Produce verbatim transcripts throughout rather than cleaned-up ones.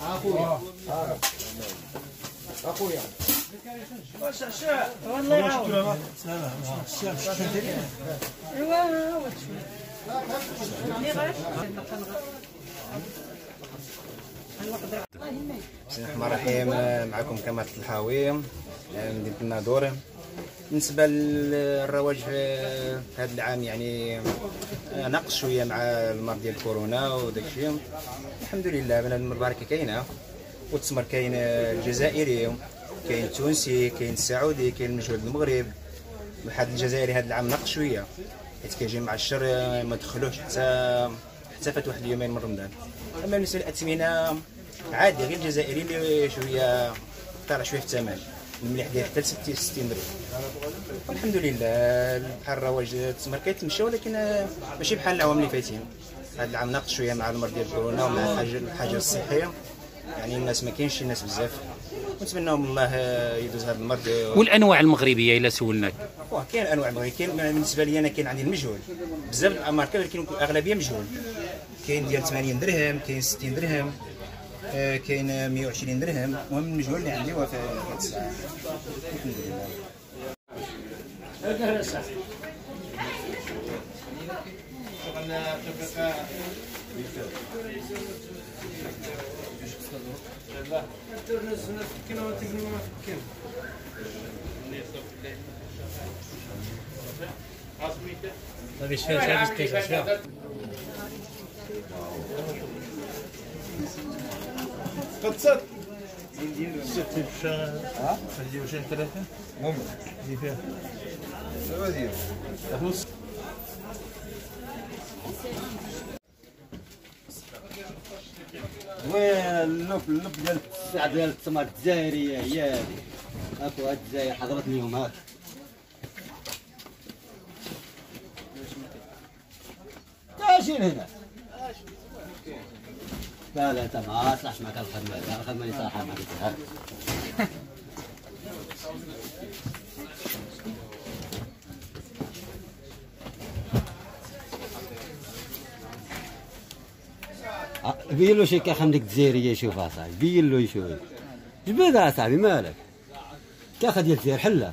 اخويا اخويا واش عشاء والله يعاود ايوا بسم الله الرحمن الرحيم. معكم كمال الحاوي مدينة الناظور. بالنسبة للرواج في هذا العام يعني نقص شوية مع المرض ديال كورونا وداك الشيء. الحمد لله بنادم البركة كاينة، والتمر كاين الجزائري، كاين التونسي، كاين السعودي، كاين المجهول المغرب. واحد الجزائري هذا العام نقص شوية حيت كيجي مع الشر ما دخلوش حتى حتى فات واحد اليومين من رمضان. اما بالنسبة للأثمنة عادي، غير الجزائري اللي شويه طالع شويه في الثمن، المليح داير حتى ل ستين درهم. والحمد لله بحال الرواج التمر كيتمشى، ولكن ماشي بحال العوام اللي فايتين. هذا العام ناقص شويه مع المرض ديال كورونا ومع الحاجه الحاجه الصحيه، يعني الناس ما كاينش الناس بزاف. ونتمنوا من الله يدوز هذا المرض. والانواع المغربيه الا سولناك؟ واه كاين انواع مغربيه. كاين بالنسبه لي انا كاين عندي المجهول بزاف الماركه، ولكن الاغلبيه مجهول. كاين ديال ثمانين درهم، كاين ستين درهم، كاين مية وعشرين درهم. المهم المجهول اللي عندي هو في هذه الساعه. الحمد لله. قد ستة بشا ها نديرو شي ثلاثة ممكن دي فيها هذه خلاص. وين اللب اللب ديال الساعة ديال التمر الجزائرية هي هذه. هاكو هاد الجزائر حضرتني يوم هاك. تاجي هنا. لا لا انت ما صلحش معك الخدمه، الخدمه اللي صالحه معك هاك. بين له شي كاخم ديك الجزائريه شوف اصاحبي، بين له يشوف جبدها اصاحبي مالك. كاخا ديال الجزائر حله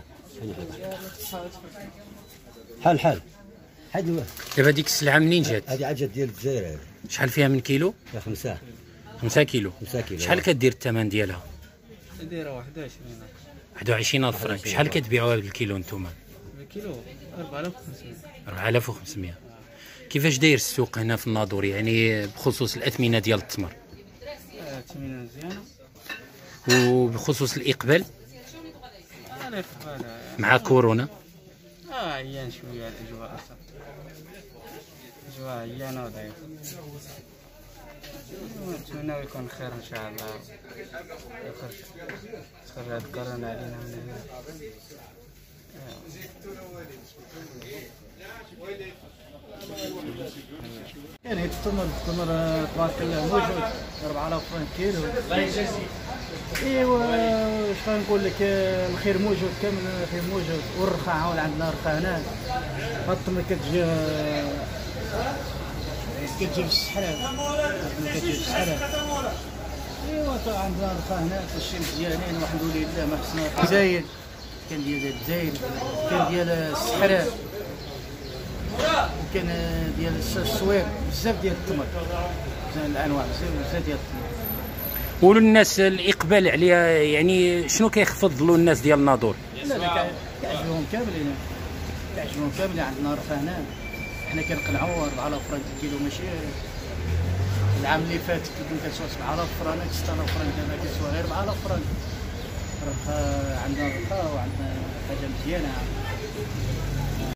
حل حل حد. دابا ديك السلعه منين جات؟ هذه عجت ديال الجزائر. هذه شحال فيها من كيلو؟ فيها خمسة خمسة كيلو. خمسة كيلو. شحال كدير الثمن ديالها؟ دايره واحد وعشرين واحد وعشرين ألف فرنك. شحال كتبيعوها بالكيلو نتوما؟ بالكيلو أربعة آلاف وخمسمية. أربعة آلاف وخمسمية. كيفاش داير السوق هنا في الناظور يعني بخصوص الاثمنه ديال التمر؟ الثمنه مزيانه. وبخصوص الاقبال الاقبال مع كورونا؟ اه عيان شويه الاجواء اصلا، الاجواء عيانه وضعيفه. نتمنى يكون خير ان شاء الله، يخرج تخرج هاد كورونا علينا من هنا. كاين هاد التمر التمر تبارك الله موجود أربعة آلاف فرنك كيلو. ايوا واش غنقول لك، الخير موجود كامل، الخير موجود. والرخاء عاود عندنا رخاء هنا. هاد التمر كتجي كتجي بالسحرات، كتجي بالسحرات. ايوا عندنا رخاء هنا كلشي مزيانين والحمد لله. ما خصنا الجزائر، كان ديال الجزائر، كان ديال السحرات، كان ديال السوير، بزاف ديال التمر، الانواع بزاف ديال التمر. قولوا للناس الاقبال عليها يعني شنو كيفضلوا الناس ديال الناظور؟ لا لا كيعجبهم كاملين، كيعجبهم كاملين. عندنا رخاء هنا، حنا كنقنعوا أربعة آلاف فرنك الكيلو. ماشي العام اللي فات كنا كنسوا سبعة آلاف فرنك ستة آلاف فرنك، دابا كنسوا غير أربعة آلاف فرنك. رخاء عندنا رخاء وعندنا حاجه مزيانه.